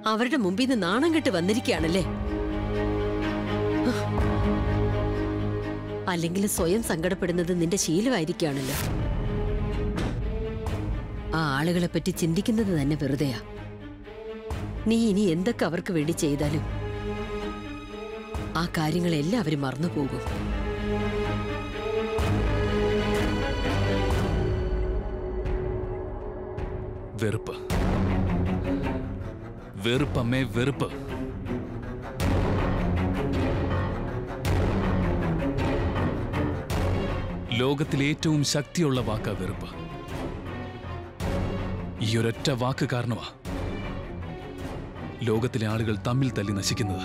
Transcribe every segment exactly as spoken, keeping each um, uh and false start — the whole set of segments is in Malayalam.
അവരുടെ മുമ്പിൽ നിന്ന് നാണം കെട്ട് വന്നിരിക്കുകയാണല്ലേ? അല്ലെങ്കിൽ സ്വയം സങ്കടപ്പെടുന്നത് നിന്റെ ശീലമായിരിക്കുകയാണല്ലോ. ആ ആളുകളെ പറ്റി ചിന്തിക്കുന്നത് തന്നെ വെറുതെയാ. നീ ഇനി എന്തൊക്കെ അവർക്ക് വേണ്ടി ചെയ്താലും ആ കാര്യങ്ങളെല്ലാം അവര് മറന്നു പോകും. വെറുപ്പ്, വെറുപ്പമ്മേ, വെറുപ്പ്. ലോകത്തിലെ ഏറ്റവും ശക്തിയുള്ള വാക്കാ വെറുപ്പ്. ഈ ഒരൊറ്റ വാക്ക് കാരണമാ ലോകത്തിലെ ആളുകൾ തമ്മിൽ തല്ലി നശിക്കുന്നത്.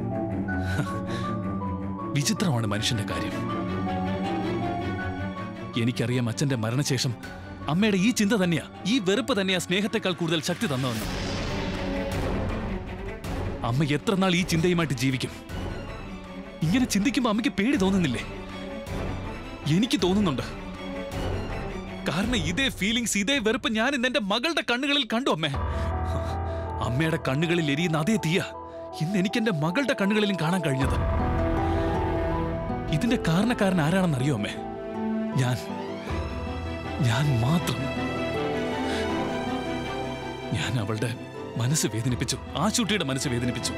വിചിത്രമാണ് മനുഷ്യന്റെ കാര്യം. എനിക്കറിയാം അച്ഛന്റെ മരണശേഷം അമ്മയുടെ ഈ ചിന്ത തന്നെയാ, ഈ വെറുപ്പ് തന്നെയാ സ്നേഹത്തെക്കാൾ കൂടുതൽ ശക്തി തന്നതെന്ന്. അമ്മ എത്ര നാൾ ഈ ചിന്തയുമായിട്ട് ജീവിക്കും? ഇങ്ങനെ ചിന്തിക്കുമ്പോ അമ്മയ്ക്ക് പേടി തോന്നുന്നില്ലേ? എനിക്ക് തോന്നുന്നുണ്ട്. കാരണം ഇതേ ഫീലിങ്സ്, ഇതേ വെറുപ്പ് ഞാൻ ഇന്ന് എന്റെ മകളുടെ കണ്ണുകളിൽ കണ്ടു അമ്മേ. അമ്മയുടെ കണ്ണുകളിൽ എരിയുന്ന അതേ തീയ ഇന്ന് എനിക്ക് എന്റെ മകളുടെ കണ്ണുകളിലും കാണാൻ കഴിഞ്ഞത്. ഇതിന്റെ കാരണക്കാരൻ ആരാണെന്നറിയോ അമ്മേ? ഞാൻ ഞാൻ മാത്രം. ഞാൻ അവളുടെ മനസ്സ് വേദനിപ്പിച്ചു, ആശുട്ടിയുടെ മനസ്സ് വേദനിപ്പിച്ചു.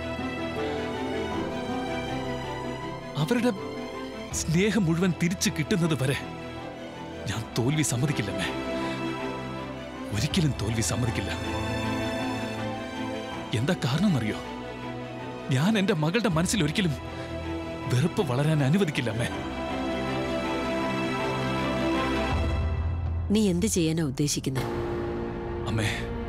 അവരുടെ സ്നേഹം മുഴുവൻ തിരിച്ചു കിട്ടുന്നത് വരെ ഞാൻ തോൽവി സമ്മതിക്കില്ലമ്മേ. ഒരിക്കലും തോൽവി സമ്മതിക്കില്ല. എന്താ കാരണം എന്നറിയോ? ഞാൻ എന്റെ മകളുടെ മനസ്സിൽ ഒരിക്കലും വെറുപ്പ് വളരാൻ അനുവദിക്കില്ലമ്മേ. നീ എന്ത് ചെയ്യാനാ ഉദ്ദേശിക്കുന്നത്? അമ്മേ,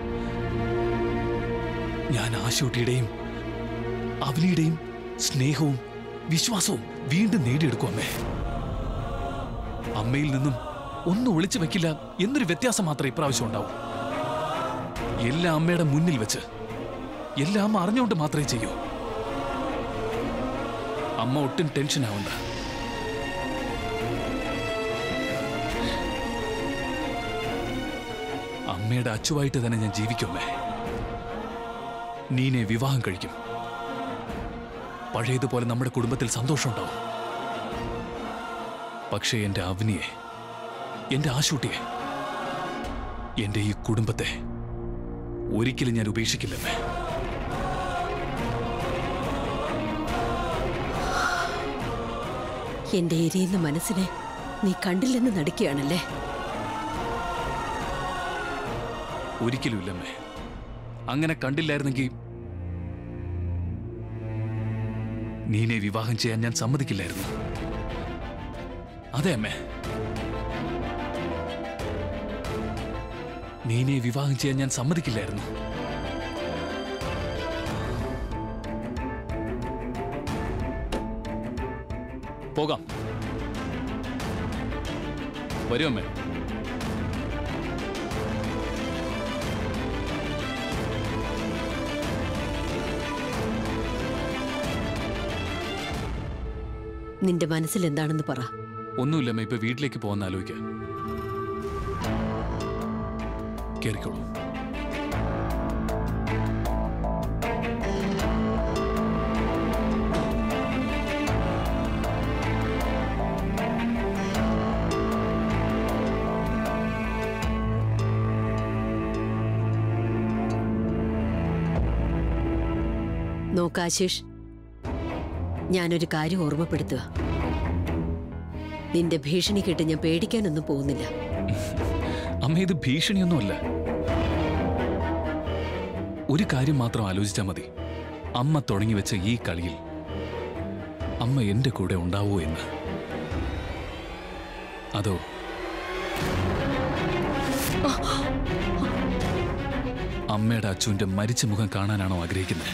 ഞാൻ ആശുട്ടിയുടെയും അവലിയുടെയും സ്നേഹവും വിശ്വാസവും വീണ്ടും നേടിയെടുക്കും അമ്മേ. അമ്മയിൽ നിന്നും ഒന്നും ഒളിച്ചു വെക്കില്ല എന്നൊരു വ്യത്യാസം മാത്രമേ ഇപ്രാവശ്യം ഉണ്ടാവൂ. എല്ലാം അമ്മയുടെ മുന്നിൽ വെച്ച്, എല്ലാം അമ്മ അറിഞ്ഞുകൊണ്ട് മാത്രമേ ചെയ്യൂ. അമ്മ ഒട്ടും ടെൻഷൻ ആവണ്ട. അമ്മയുടെ അച്ചുവായിട്ട് തന്നെ ഞാൻ ജീവിക്കുമേ. നീനെ വിവാഹം കഴിക്കും. പഴയതുപോലെ നമ്മുടെ കുടുംബത്തിൽ സന്തോഷമുണ്ടാവും. പക്ഷേ എന്റെ അവനിയെ, എന്റെ ആശൂട്ടിയെ, എന്റെ ഈ കുടുംബത്തെ ഒരിക്കലും ഞാൻ ഉപേക്ഷിക്കില്ലമ്മേ. എന്റെ എരിയുന്ന മനസ്സിനെ നീ കണ്ടില്ലെന്ന് നടിക്കുകയാണല്ലേ? ഒരിക്കലും ഇല്ലമ്മേ. അങ്ങനെ കണ്ടില്ലായിരുന്നെങ്കിൽ നീനെ വിവാഹം ചെയ്യാൻ ഞാൻ സമ്മതിക്കില്ലായിരുന്നു. അതെ അമ്മേ, നീനെ വിവാഹം ചെയ്യാൻ ഞാൻ സമ്മതിക്കില്ലായിരുന്നു. പോകാം. വരൂ അമ്മേ. നിന്റെ മനസ്സിൽ എന്താണെന്ന് പറ. ഒന്നുമില്ലമ്മ, ഇപ്പൊ വീട്ടിലേക്ക് പോകാൻ ആലോചിക്കാം. കേറിക്കോളൂ. നോക്കാശിഷ്, ഞാനൊരു കാര്യം ഓർമ്മപ്പെടുത്തുക. നിന്റെ ഭീഷണി കേട്ട് ഞാൻ പേടിക്കാനൊന്നും പോകുന്നില്ല. അമ്മ, ഇത് ഭീഷണിയൊന്നുമല്ല. ഒരു കാര്യം മാത്രം ആലോചിച്ചാൽ മതി. അമ്മ തുടങ്ങി വെച്ച ഈ കളിയിൽ അമ്മ എന്റെ കൂടെ ഉണ്ടാവോ എന്ന്. അതോ അമ്മയുടെ അച്ഛൻ്റെ മരിച്ച മുഖം കാണാനാണോ ആഗ്രഹിക്കുന്നത്?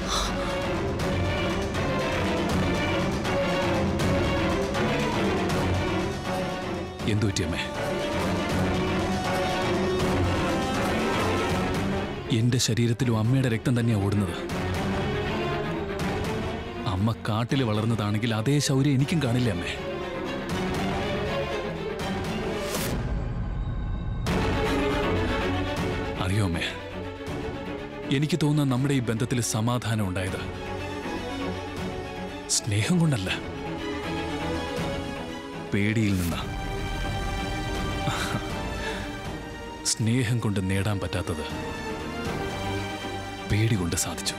എന്തു പറ്റിയമ്മേ? എന്റെ ശരീരത്തിലും അമ്മയുടെ രക്തം തന്നെയാണ് ഓടുന്നത്. അമ്മ കാട്ടിൽ വളർന്നതാണെങ്കിൽ അതേ ശൗര്യം എനിക്കും കാണില്ല അമ്മേ. അറിയോ അമ്മേ, എനിക്ക് തോന്നുന്ന നമ്മുടെ ഈ ബന്ധത്തിൽ സമാധാനം ഉണ്ടായത് സ്നേഹം കൊണ്ടല്ല, പേടിയിൽ നിന്ന. സ്നേഹം കൊണ്ട് നേടാൻ പറ്റാത്തത് പേടി കൊണ്ട് സാധിച്ചു.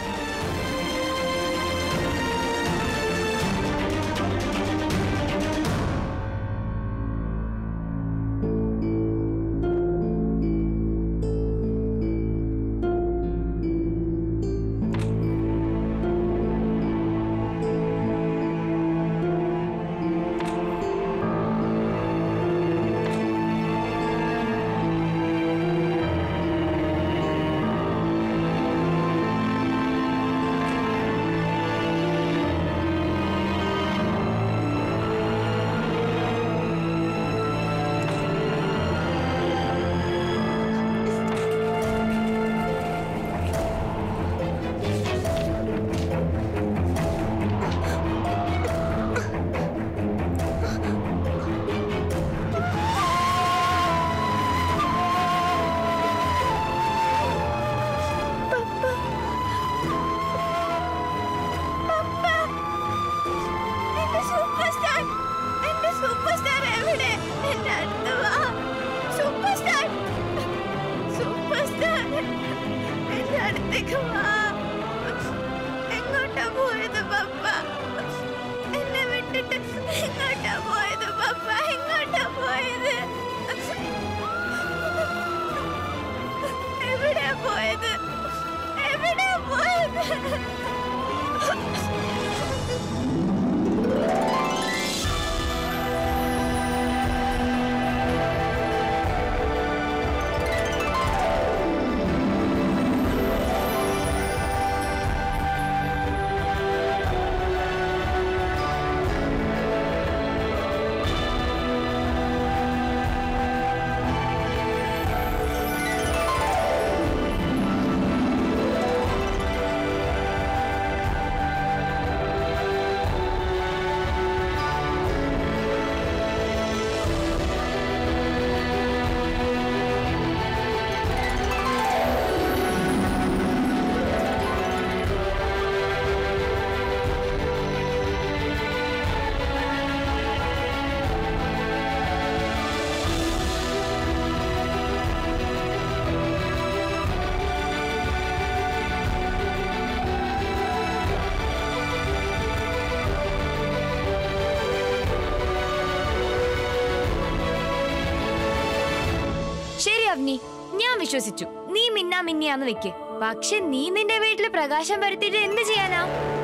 ഞാൻ വിശ്വസിച്ചു നീ മിന്നാ മിന്നിയാന്ന് വെക്ക്. പക്ഷെ നീ നിന്റെ വീട്ടില് പ്രകാശം വരുത്തിയിട്ട് എന്ത് ചെയ്യാനാ?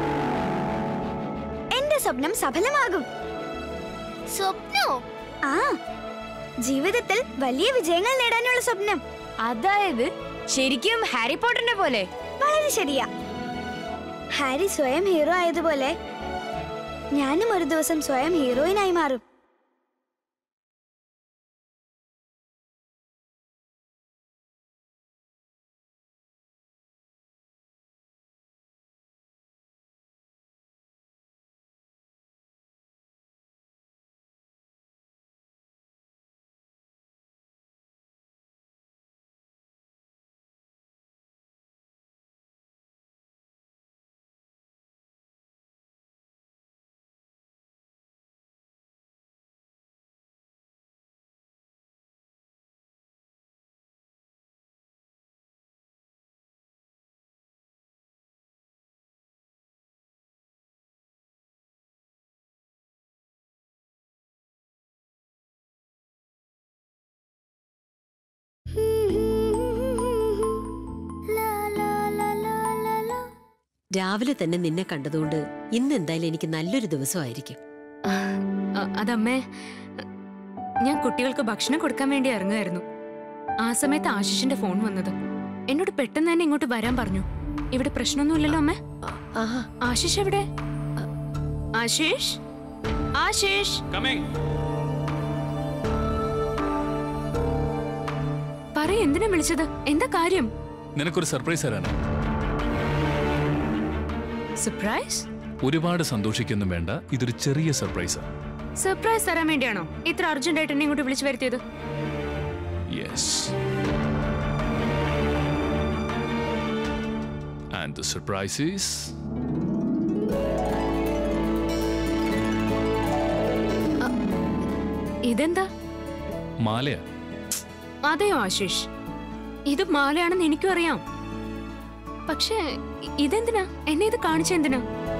എന്റെ സ്വപ്നം സഫലമാകും. സ്വപ്നോ? ആ, ജീവിതത്തിൽ വലിയ വിജയങ്ങൾ നേടാനുള്ള സ്വപ്നം. അതായത് ശരിക്കും ഹാരി പോട്ടറിന്റെ പോലെ? വളരെ ശരിയാ. ഹാരി സ്വയം ഹീറോ ആയതുപോലെ ഞാനും ഒരു ദിവസം സ്വയം ഹീറോയിനായി മാറും. രാവിലെ തന്നെ നിന്നെ കണ്ടതുകൊണ്ട് ഇന്ന് എന്തായാലും എനിക്ക് നല്ലൊരു ദിവസമായിരിക്കും. അതമ്മേ, ഞാൻ കുട്ടികൾക്ക് ഭക്ഷണം കൊടുക്കാൻ വേണ്ടി ഇറങ്ങുമായിരുന്നു. ആ സമയത്ത് ആശിഷിന്റെ ഫോൺ വന്നത്. എന്നോട് പെട്ടെന്ന് തന്നെ ഇങ്ങോട്ട് വരാൻ പറഞ്ഞു. ഇവിടെ പ്രശ്നമൊന്നുമില്ലല്ലോ അമ്മേ? ആശിഷ് എവിടെ? ആശിഷ്, ആശിഷ്, പറയ, എന്തിനാ വിളിച്ചത്? എന്താ കാര്യം? നിനക്കൊരു സർപ്രൈസ് തരാനാ. സർപ്രൈസ്? ഒരുപാട് സന്തോഷിക്കൊന്നും വേണ്ട, ഇതൊരു ചെറിയ സർപ്രൈസാ. സർപ്രൈസ് തരാൻ വേണ്ടിയാണോ ഇത്ര അർജന്റ് ആയിട്ട് എന്നെ ഇങ്ങോട്ട് വിളിച്ചു വരുത്തിയത്? Yes. And the surprise is... ഇതെന്താ? മാലയാ. അതെയോ ആശിഷ്? ഇത് മാലയാണെന്ന് എനിക്കും അറിയാം. പക്ഷേ ഇതെന്തിനാ? എന്നെ ഇത് കാണിച്ചെന്തിനാ?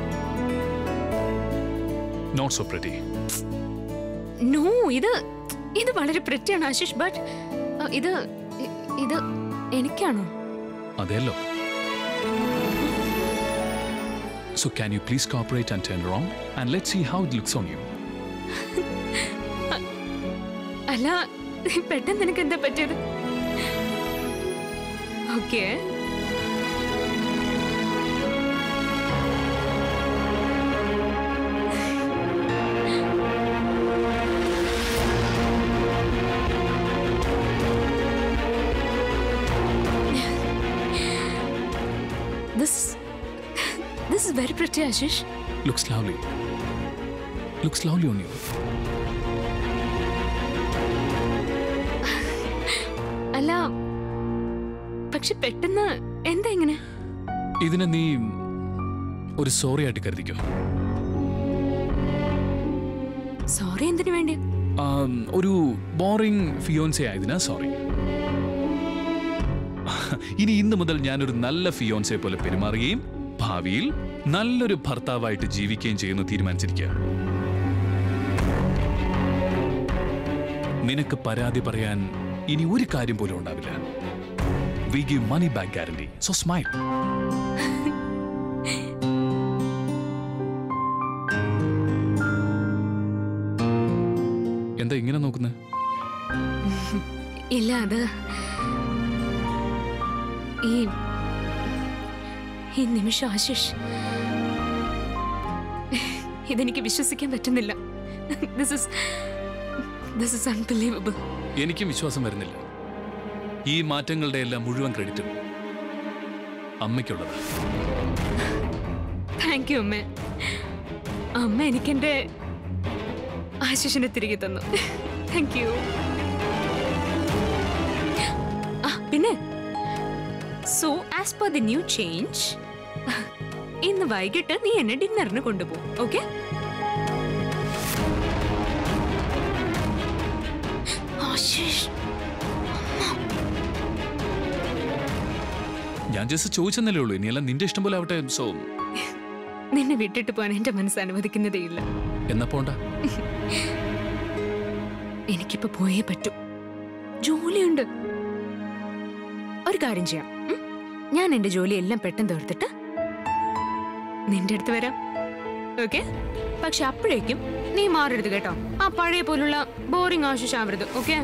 Not so pretty. നോ, ഇത് ഇത് വളരെ പ്രിറ്റിയാണ് ആശിഷ്. ബട്ട് ഇത് ഇത് എനിക്കാണോ? അതെല്ലോ. So can you please cooperate and turn around and let's see how it looks on you. അല്ല, പെട്ടെന്ന് നിനക്ക് എന്താ പറ്റിയത്? Okay. This this is very pretty, Ashish. Looks lovely. Looks lovely on you. അല്ല, പക്ഷെ പെട്ടെന്ന് എന്താ ഇങ്ങനെ? ഇതിനെ നീ ഒരു സോറി ആയിട്ട് കരുതിക്കോ. സോറി എന്തിനു വേണ്ടി? ഒരു ബോറിംഗ് ഫിയോൻസെ ആയതിനാ സോറി. ഇനി ഇന്ന് മുതൽ ഞാനൊരു നല്ല ഫിയോൻസെ പോലെ പെരുമാറുകയും ഭാവിയിൽ നല്ലൊരു ഭർത്താവായിട്ട് ജീവിക്കുകയും ചെയ്യുന്നു തീരുമാനിച്ചിരിക്കുക. നിനക്ക് പരാതി പറയാൻ ഇനി ഒരു കാര്യം പോലും ഉണ്ടാവില്ല. We give money back guarantee. So smile. എന്താ ഇങ്ങനെ നോക്കുന്നത്? ഇല്ല, അത് ഈ ഈ നിമിഷം ആശിഷ്, ഇതെനിക്ക് വിശ്വസിക്കാൻ പറ്റുന്നില്ല. This is this is unbelievable. എനിക്കും വിശ്വാസം വരുന്നില്ല. ഈ മാറ്റങ്ങളുടെ എല്ലാം മുഴുവൻ ക്രെഡിറ്റും അമ്മയ്ക്കുള്ളതാണ്. താങ്ക് യു അമ്മ. അമ്മ എനിക്കെന്റെ ആശിഷിനെ തിരികെ തന്നു. Thank you. പിന്നെ so as per the new change, ഇന്ന് വൈകിട്ട് നീ എന്നെ ഡിന്നറിന് കൊണ്ടുപോകും. ഓക്കെ? ആശിഷ്, ഞാൻ ജസ്റ്റ് ചോദിച്ചെന്നല്ലേ ഉള്ളൂ. ഇനിയെല്ലാം നിന്റെ ഇഷ്ടം പോലെ ആവട്ടെ. സോ നിന്നെ വിട്ടിട്ട് പോകാൻ എന്റെ മനസ്സ് അനുവദിക്കുന്നതേ ഇല്ല. എന്നാ പോണ്ട. എനിക്കിപ്പോ പോയേ പറ്റൂ. ജോലിയുണ്ട്. ഒരു കാര്യം ചെയ്യാം. ഞാൻ എന്റെ ജോലി എല്ലാം പെട്ടെന്ന് തീർത്തിട്ട് നിന്റെ അടുത്ത് വരാം. ഓക്കെ? പക്ഷെ അപ്പോഴേക്കും നീ മാറരുത് കേട്ടോ. ആ പഴയ പോലുള്ള ബോറിംഗ് ആശിഷ് ആവരുത്. Okay?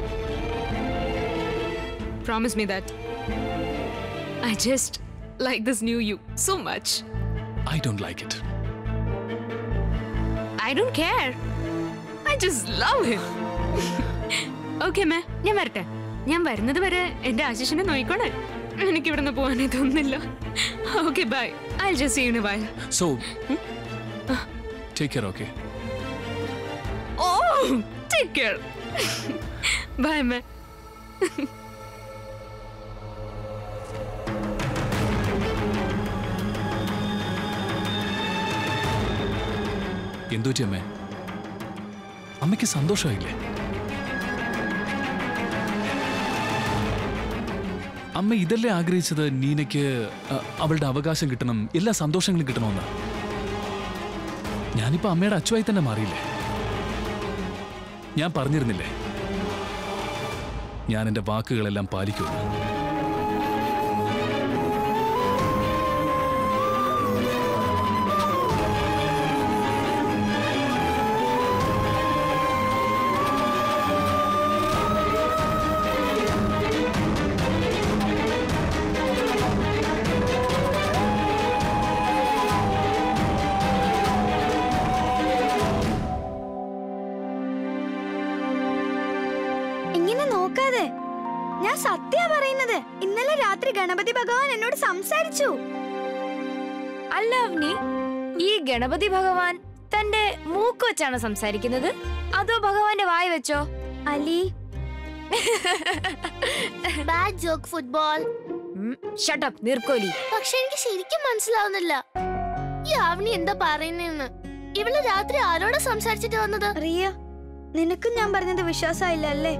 Promise me that. I just like this new you so much. I don't like it. I don't care. I just love him. Okay, ma. ഞാൻ വരട്ടെ. ഞാൻ വരുന്നത് വരെ എന്റെ ആശിഷിനെ നോയിക്കോണേ. എനിക്ക് ഇവിടുന്ന് പോകാനേ തോന്നുന്നില്ല. Okay, bye. I'll just see you in a while. So, take care, okay? Oh, take care. Bye, ma. എന്തോ അമ്മേ, അമ്മയ്ക്ക് സന്തോഷമായില്ലേ? അമ്മ ഇതല്ലേ ആഗ്രഹിച്ചത്? നീനയ്ക്ക് അവളുടെ അവകാശം കിട്ടണം, എല്ലാ സന്തോഷങ്ങളും കിട്ടണമെന്ന്. ഞാനിപ്പോ അമ്മയുടെ അച്ചുവായി തന്നെ മാറിയില്ലേ? ഞാൻ പറഞ്ഞിരുന്നില്ലേ ഞാൻ എന്റെ വാക്കുകളെല്ലാം പാലിക്കുന്നു. ഞാൻ സത്യാ പറയുന്നത്. ഇന്നലെ രാത്രി ഗണപതി ഭഗവാൻ എന്നോട് സംസാരിച്ചു. അല്ല അവനി, ഈ ഗണപതി ഭഗവാൻ തന്റെ മൂക്ക് വെച്ചാണ് സംസാരിക്കുന്നത് അതോ ഭഗവാന്റെ വായ വെച്ചോ? Ali, bad joke football. Shut up നീർക്കോലി. പക്ഷെ എനിക്ക് ശരിക്കും മനസ്സിലാവുന്നില്ല ഈ ആവണി എന്താ പറയുന്നേന്ന്. ഇവള് രാത്രി ആരോടാ സംസാരിച്ചിട്ട് വന്നത്? റിയ, നിനക്കും ഞാൻ പറഞ്ഞത് വിശ്വാസമായില്ല അല്ലേ?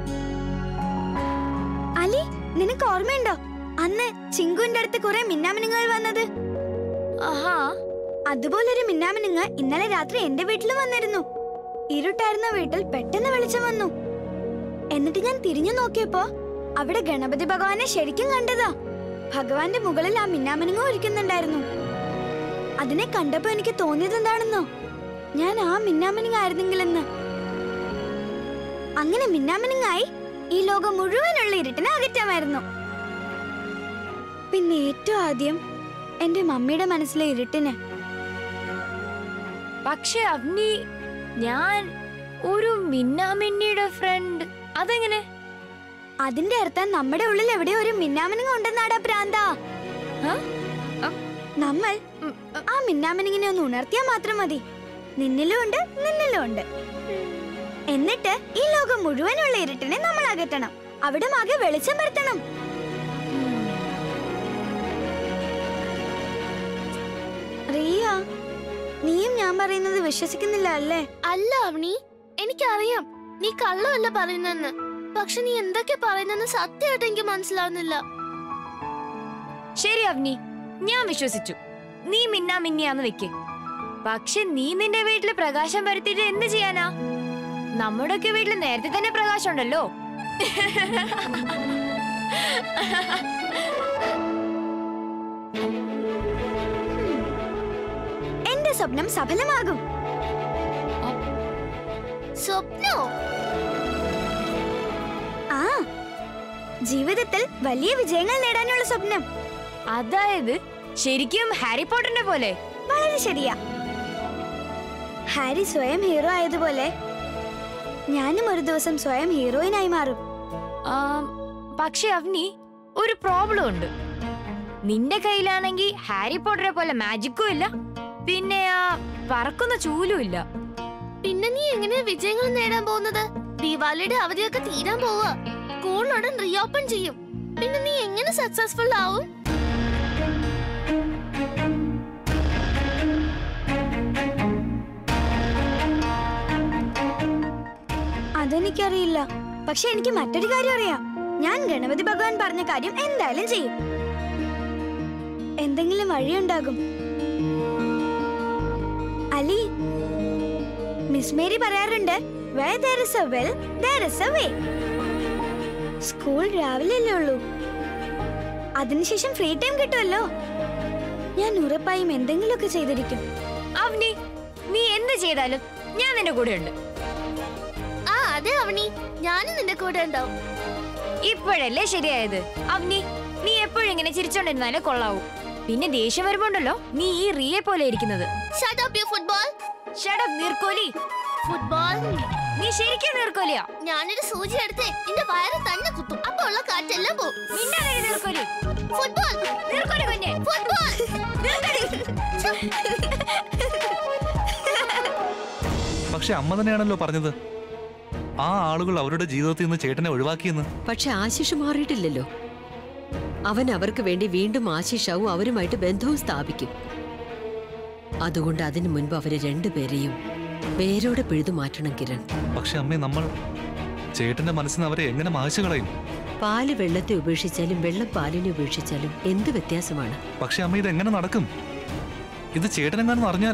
അലി, നിനക്ക് ഓർമ്മയുണ്ടോ അന്ന് ചിങ്കുവിന്റെ അടുത്ത് കുറെ മിന്നാമിനുങ്ങൾ വന്നത്? ആഹാ, അതുപോലൊരു മിന്നാമിനുങ്ങ ഇന്നലെ രാത്രി എന്റെ വീട്ടിലും വന്നിരുന്നു. ഇരുട്ടായിരുന്ന വീട്ടിൽ പെട്ടെന്ന് വെളിച്ചം വന്നു. എന്നിട്ട് ഞാൻ തിരിഞ്ഞു നോക്കിയപ്പോ അവിടെ ഗണപതി ഭഗവാനെ ശരിക്കും കണ്ടതാ. ഭഗവാന്റെ മുകളിൽ ആ മിന്നാമിനുങ്ങ ഇരിക്കുന്നുണ്ടായിരുന്നു. അതിനെ കണ്ടപ്പോ എനിക്ക് തോന്നിയത് എന്താണെന്നോ, ഞാൻ ആ മിന്നാമിനുങ്ങ ആയിരുന്നെങ്കിലെന്ന്. അങ്ങനെ മിന്നാമിനുങ്ങായി ഈ ലോകം മുഴുവനുള്ള ഇരുട്ടിനെ അകറ്റാമായിരുന്നു. പിന്നെ ഏറ്റവും ആദ്യം എന്റെ മമ്മിയുടെ മനസ്സിലെ ഇരുട്ടിന്. പക്ഷെ അവനി, ഞാൻ ഒരു മിന്നാമിന്നിയുടെ ഫ്രണ്ട്, അതെങ്ങനെ? അതിന്റെ അർത്ഥം നമ്മുടെ ഉള്ളിൽ എവിടെയോ ഒരു മിന്നാമിനുങ്ങ ഉണ്ടെന്നാടാ പ്രാന്താ. നമ്മൾ ആ മിന്നാമിനുങ്ങിനെ ഒന്ന് ഉണർത്തിയാൽ മാത്രം മതി. നിന്നിലും ഉണ്ട്, നിന്നിലും ഉണ്ട്. എന്നിട്ട് ഈ ലോകം മുഴുവനുള്ള ഇരുട്ടിനെ നമ്മൾ അകറ്റണം. അവിടെ ആകെ വെളിച്ചം വരുത്തണം. റിയ, നീയും ഞാൻ പറയുന്നത് വിശ്വസിക്കുന്നില്ല അല്ലേ? അല്ല അവണി, എനിക്കറിയാം നീ കള്ളമല്ല പറയുന്നെന്ന്. പക്ഷെ നീ എന്തൊക്കെ പറയുന്നെന്ന് സത്യമായിട്ട് എനിക്ക് മനസ്സിലാവുന്നില്ല. ശരി അവനി, ഞാൻ വിശ്വസിച്ചു നീ മിന്നാ മിന്നിയാന്ന് വെക്ക്. പക്ഷെ നീ നിന്റെ വീട്ടില് പ്രകാശം വരുത്തിയിട്ട് എന്ത് ചെയ്യാനാ? നമ്മുടെ ഒക്കെ വീട്ടിൽ നേരത്തെ തന്നെ പ്രകാശം ഉണ്ടല്ലോ. എന്റെ സ്വപ്നം സഫലമാകും. സ്വപ്നോ? ആ, ജീവിതത്തിൽ വലിയ വിജയങ്ങൾ നേടാനുള്ള സ്വപ്നം. അതായത് ശരിക്കും ഹാരി പോട്ടറിന്റെ പോലെ? വളരെ ശരിയാ. ഹാരി സ്വയം ഹീറോ ആയതുപോലെ ഞാനും ഒരു ദിവസം സ്വയം ഹീറോയിനായി മാറും. പക്ഷെ അവനി, ഒരു പ്രോബ്ലം ഉണ്ട്. നിന്റെ കയ്യിലാണെങ്കിൽ ഹാരി പോട്ടറെ പോലെ മാജിക്കും ഇല്ല, പിന്നെ ആ പറക്കുന്ന ചൂലും ഇല്ല. പിന്നെ നീ എങ്ങനെയാ വിജയങ്ങൾ നേടാൻ പോകുന്നത്? ദീപാവലിയുടെ അവധിയൊക്കെ തീരാൻ പോവാ. സ്കൂളിനുടൻ റീഓപ്പൺ ചെയ്യും. പിന്നെ നീ എങ്ങനെ സക്സസ്ഫുൾ ആവും? അതെനിക്കറിയില്ല. പക്ഷെ എനിക്ക് മറ്റൊരു കാര്യം അറിയാം. ഞാൻ ഗണപതി ഭഗവാൻ പറഞ്ഞ കാര്യം എന്തായാലും ചെയ്യും. എന്തെങ്കിലും വഴിയുണ്ടാകും. അലി, മിസ് മേരി പറയാറുണ്ട്, where there is a will, there is a way. School രാവിലെ അല്ലേ ഉള്ളൂ. അതിനുശേഷം ഫ്രീ ടൈം കിട്ടുമല്ലോ. ഞാൻ ഉറപ്പായും എന്തെങ്കിലുമൊക്കെ ചെയ്തിരിക്കും. അവനി, നീ എന്ത് ചെയ്താലും ഞാൻ നിന്റെ കൂടെ ഉണ്ട്. ആ അതെ അവണി, ഞാനും നിന്റെ കൂടെ ഉണ്ടാവും. ഇപ്പോഴല്ലേ ശരിയായത്. അവനി, നീ എപ്പോഴും ഇങ്ങനെ ചിരിച്ചോണ്ടിരുന്നാലേ കൊള്ളാവൂ. പിന്നെ ദേഷ്യം വരുമ്പോണ്ടല്ലോ നീ ഈ റിയെ പോലെ ഇരിക്കുന്നത്. Shut up you football. Shut up നീർക്കോലി. ഫുട്ബോൾ? നീ ശരിക്കും നീർക്കോലിയാ? ഞാനൊരു സൂചി എടുത്ത് നിന്റെ വയറ് തന്നെ കുത്തും. അപ്പൊ ഉള്ള കാറ്റെല്ലാം പോവും. മിണ്ടാതിരി നീർക്കോലി. ഫുട്ബോൾ. നീർക്കോലി കുഞ്ഞെ. ഫുട്ബോൾ. പക്ഷെ അമ്മ തന്നെയാണല്ലോ പറഞ്ഞത് ആ ആളുകൾ അവരുടെ ജീവിതത്തിൽ നിന്ന് ചേട്ടനെ ഒഴിവാക്കിയെന്ന്. പക്ഷെ ആശിഷ് മാറിയിട്ടില്ലല്ലോ. അവൻ അവർക്ക് വേണ്ടി വീണ്ടും ആശിഷാവും അവരുമായിട്ട് ബന്ധവും സ്ഥാപിക്കും. അതുകൊണ്ട് അതിനു മുൻപ് അവരെ രണ്ടുപേരെയും പേരോടെ പിഴുതു മാറ്റണം കിരൺ. പക്ഷെ അമ്മേ, നമ്മൾ ചേട്ടന്റെ മനസ്സിന് അവരെ എങ്ങനെ മായ്ച്ചു കളയും? പാല് വെള്ളത്തെ ഉപേക്ഷിച്ചാലും വെള്ളം പാലിനെ ഉപേക്ഷിച്ചാലും എന്ത് വ്യത്യാസമാണ്? പക്ഷെ അമ്മ, ഇത് എങ്ങനെ നടക്കും? ഇത് ചേട്ടനെങ്ങാനും അറിഞ്ഞാൽ?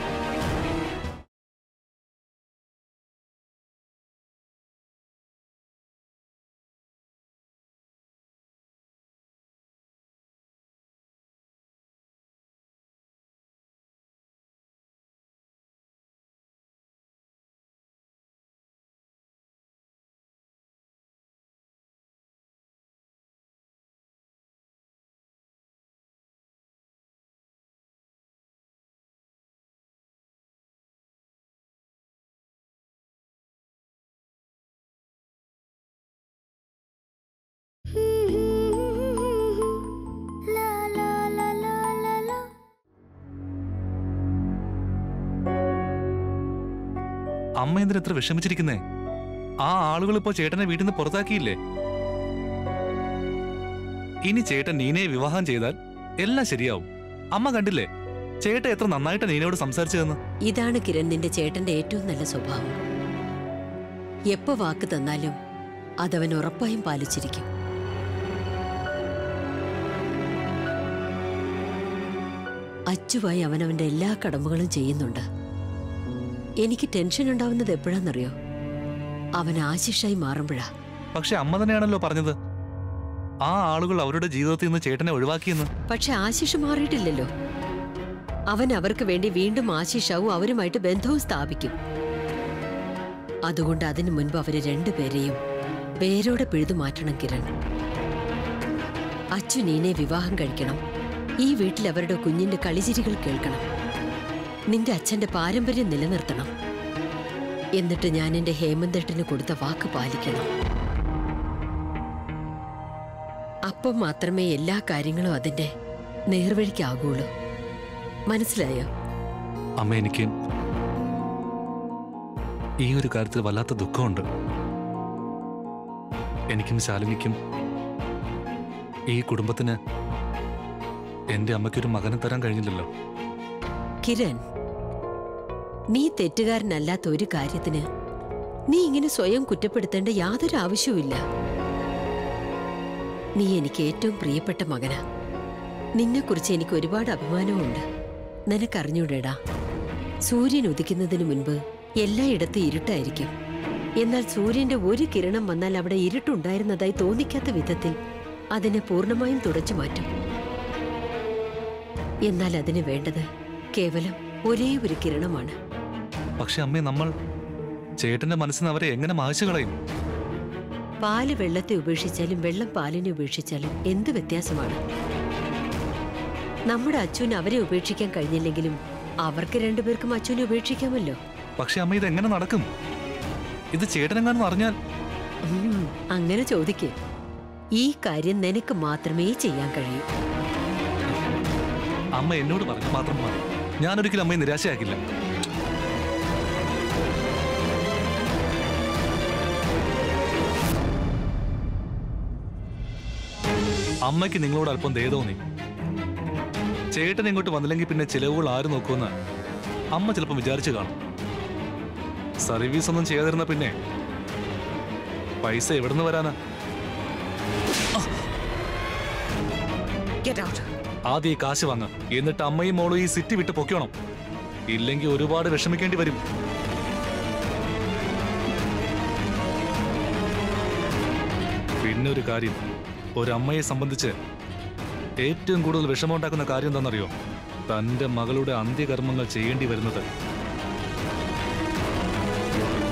അമ്മ എന്തിനാ എത്ര വിഷമിച്ചിരിക്കുന്നേ? ആ ആളുകൾ ഇപ്പോ ചേട്ടനെ വീട്ടിൽ നിന്ന് പുറത്താക്കിയില്ലേ? ഇനി ചേട്ടൻ നീനയെ വിവാഹം ചെയ്താൽ എല്ലാം ശരിയാവും. അമ്മ കണ്ടില്ലേ ചേട്ടൻ എത്ര നന്നായിട്ട് നീനയോട് സംസാരിച്ചതെന്ന്. ഇതാണ് കിരൺ നിന്റെ ചേട്ടന്റെ ഏറ്റവും നല്ല സ്വഭാവം. എപ്പോ വാക്ക് തന്നാലും അതവൻ ഉറപ്പായും പാലിച്ചിരിക്കും. അച്ചുവായി അവനവന്റെ എല്ലാ കടമകളും ചെയ്യുന്നുണ്ട്. എനിക്ക് ടെൻഷൻ ഉണ്ടാവുന്നത് എപ്പോഴാന്നറിയോ? അവൻ ആശിഷായി മാറുമ്പോഴാ. പക്ഷെ അമ്മ തന്നെയാണല്ലോ പറഞ്ഞത് ആ ആളുകൾ അവരുടെ ജീവിതത്തിൽ നിന്ന് ചേട്ടനെ ഒഴിവാക്കിയെന്ന്. പക്ഷെ ആശിഷ് മാറിയിട്ടില്ലല്ലോ. അവൻ അവർക്ക് വേണ്ടി വീണ്ടും ആശിഷാവും അവരുമായിട്ട് ബന്ധവും സ്ഥാപിക്കും. അതുകൊണ്ട് അതിനു മുൻപ് അവര് രണ്ടുപേരെയും വേരോടെ പിഴുതു മാറ്റണം കിരൺ. അച്ചു നീനെ വിവാഹം കഴിക്കണം. ഈ വീട്ടിൽ അവരുടെ കുഞ്ഞിന്റെ കളിചിരികൾ കേൾക്കണം. നിന്റെ അച്ഛന്റെ പാരമ്പര്യം നിലനിർത്തണം. എന്നിട്ട് ഞാൻ എന്റെ ഹേമന്തേട്ടന് കൊടുത്ത വാക്ക് പാലിക്കണം. അപ്പം മാത്രമേ എല്ലാ കാര്യങ്ങളും അതിന്റെ നേർവഴിക്കാകുള്ളൂ. മനസ്സിലായോ? അമ്മ, എനിക്ക് ഈ ഒരു കാര്യത്തിൽ വല്ലാത്ത ദുഃഖമുണ്ട്. എനിക്കും ശാലിനിക്കും ഈ കുടുംബത്തിന് എന്റെ അമ്മയ്ക്കൊരു മകനെ തരാൻ കഴിഞ്ഞില്ലല്ലോ. കിരൺ, നീ തെറ്റുകാരനല്ലാത്ത ഒരു കാര്യത്തിന് നീ ഇങ്ങനെ സ്വയം കുറ്റപ്പെടുത്തേണ്ട യാതൊരു ആവശ്യവുമില്ല. നീ എനിക്ക് ഏറ്റവും പ്രിയപ്പെട്ട മകനാ. നിന്നെക്കുറിച്ച് എനിക്ക് ഒരുപാട് അഭിമാനമുണ്ട്. നിനക്കറിഞ്ഞൂടേടാ, സൂര്യൻ ഉദിക്കുന്നതിന് മുൻപ് എല്ലായിടത്തും ഇരുട്ടായിരിക്കും. എന്നാൽ സൂര്യന്റെ ഒരു കിരണം വന്നാൽ അവിടെ ഇരുട്ടുണ്ടായിരുന്നതായി തോന്നിക്കാത്ത വിധത്തിൽ അതിനെ പൂർണ്ണമായും തുടച്ചു മാറ്റും. എന്നാൽ അതിന് വേണ്ടത് കേവലം ഒരേ ഒരു കിരണമാണ്. പക്ഷെ അമ്മേ, നമ്മൾ ചേട്ടന്റെ മനസ്സിന് അവരെ എങ്ങനെ മായ്ച്ചു കളയും? പാല് വെള്ളത്തെ ഉപേക്ഷിച്ചാലും വെള്ളം പാലിനെ ഉപേക്ഷിച്ചാലും എന്ത് വ്യത്യാസമാണ്? നമ്മുടെ അച്ഛന് അവരെ ഉപേക്ഷിക്കാൻ കഴിഞ്ഞില്ലെങ്കിലും അവർക്ക് രണ്ടുപേർക്കും അച്ഛനെ ഉപേക്ഷിക്കാമല്ലോ. പക്ഷെ അമ്മ, ഇത് എങ്ങനെ നടക്കും? ഇത് ചേട്ടനെങ്ങാനും അറിഞ്ഞാൽ? അങ്ങനെ ചോദിക്കേ. ഈ കാര്യം നിനക്ക് മാത്രമേ ചെയ്യാൻ കഴിയൂ. അമ്മ എന്നോട് പറഞ്ഞു മാത്രം മതി. ഞാനൊരിക്കലും അമ്മയെ നിരാശയാക്കില്ല. അമ്മയ്ക്ക് നിങ്ങളോട് അല്പം ദയ തോന്നി. ചേട്ടൻ ഇങ്ങോട്ട് വന്നില്ലെങ്കിൽ പിന്നെ ചിലവുകൾ ആര് നോക്കുമെന്ന് അമ്മ ചിലപ്പോൾ വിചാരിച്ചു കാണും. സർവീസ് ഒന്നും ചെയ്യാതിരുന്ന പിന്നെ പൈസ എവിടുന്ന് വരാനാ? ആദ്യം ഈ കാശ് വാങ്ങ, എന്നിട്ട് അമ്മയും മോളും ഈ സിറ്റി വിട്ട് പൊക്കണം. ഇല്ലെങ്കിൽ ഒരുപാട് വിഷമിക്കേണ്ടി വരും. പിന്നെ ഒരു കാര്യം, ഒരമ്മയെ സംബന്ധിച്ച് ഏറ്റവും കൂടുതൽ വിഷമമുണ്ടാക്കുന്ന കാര്യം എന്താണെന്നറിയോ? തന്റെ മകളുടെ അന്ത്യകർമ്മങ്ങൾ ചെയ്യേണ്ടി വരുന്നത്.